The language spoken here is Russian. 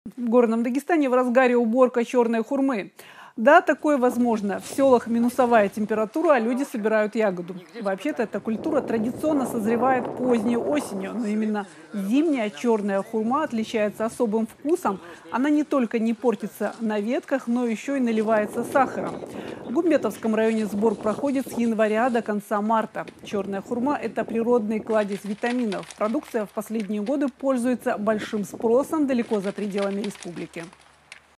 В Горном Дагестане в разгаре уборка черной хурмы. Да, такое возможно. В селах минусовая температура, а люди собирают ягоду. Вообще-то эта культура традиционно созревает поздней осенью, но именно зимняя черная хурма отличается особым вкусом. Она не только не портится на ветках, но еще и наливается сахаром. В Гумбетовском районе сбор проходит с января до конца марта. Черная хурма – это природный кладезь витаминов. Продукция в последние годы пользуется большим спросом далеко за пределами республики.